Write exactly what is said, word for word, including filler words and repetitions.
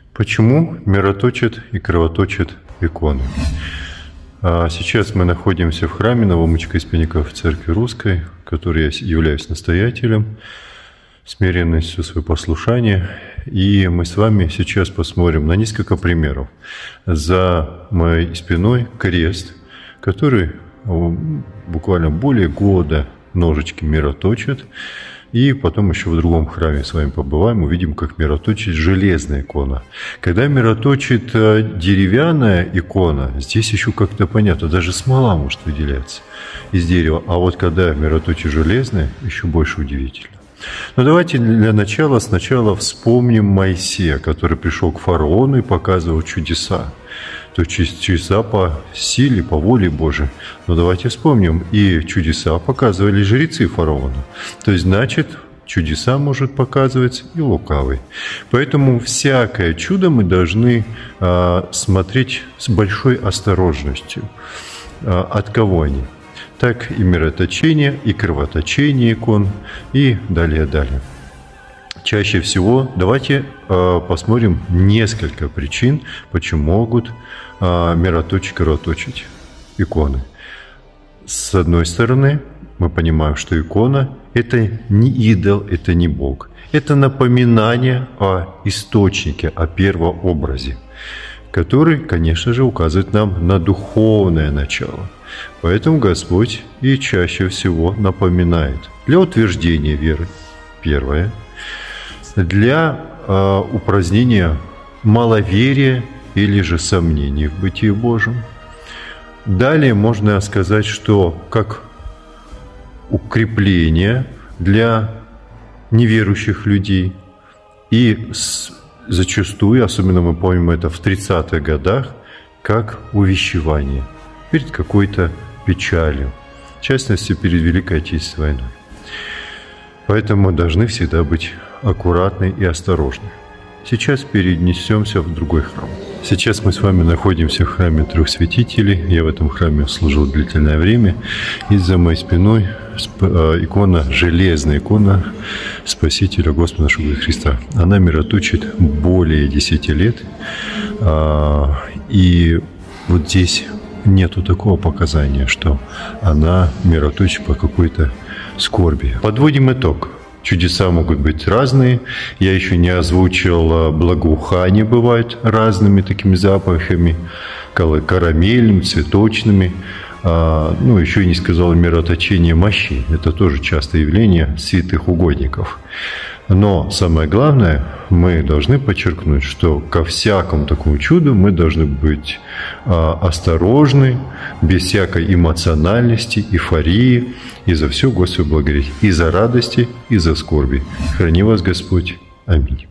Почему мироточат и кровоточат иконы? Сейчас мы находимся в храме новомучко-исповедников Церкви Русской, которой я являюсь настоятелем, смиренностью свое послушание. И мы с вами сейчас посмотрим на несколько примеров. За моей спиной крест, который буквально более года ножички мироточат. И потом еще в другом храме с вами побываем, увидим, как мироточит железная икона. Когда мироточит деревянная икона, здесь еще как-то понятно, даже смола может выделяться из дерева. А вот когда мироточит железная, еще больше удивительно. Но давайте для начала сначала вспомним Моисея, который пришел к фараону и показывал чудеса. То есть чудеса по силе, по воле Божией. Но давайте вспомним, и чудеса показывали жрецы фараона. То есть, значит, чудеса может показывать и лукавый. Поэтому всякое чудо мы должны а, смотреть с большой осторожностью. А, от кого они? Так и мироточение, и кровоточение икон, и далее-далее. Чаще всего давайте э, посмотрим несколько причин, почему могут э, мироточить, кровоточить иконы. С одной стороны, мы понимаем, что икона – это не идол, это не Бог. Это напоминание о источнике, о первообразе, который, конечно же, указывает нам на духовное начало. Поэтому Господь и чаще всего напоминает для утверждения веры, первое, для э, упразднения маловерия или же сомнений в бытии Божьем. Далее можно сказать, что как укрепление для неверующих людей. И с, зачастую, особенно мы помним это в тридцатых годах, как увещевание перед какой-то печалью, в частности, перед Великой Отечественной войной. Поэтому мы должны всегда быть аккуратны и осторожны. Сейчас перенесемся в другой храм. Сейчас мы с вами находимся в храме Трех Святителей. Я в этом храме служил длительное время. И за моей спиной икона, железная икона Спасителя Господа нашего Иисуса Христа. Она мироточит более десяти лет. И вот здесь нету такого показания, что она мироточит по какой-то скорби. Подводим итог. Чудеса могут быть разные. Я еще не озвучил, благоухания бывают разными такими запахами, карамельными, цветочными. Ну, еще и не сказал мироточение мощей. Это тоже частое явление святых угодников. Но самое главное, мы должны подчеркнуть, что ко всякому такому чуду мы должны быть осторожны, без всякой эмоциональности, эйфории, и за все Господу благодарить, и за радости, и за скорби. Храни вас Господь. Аминь.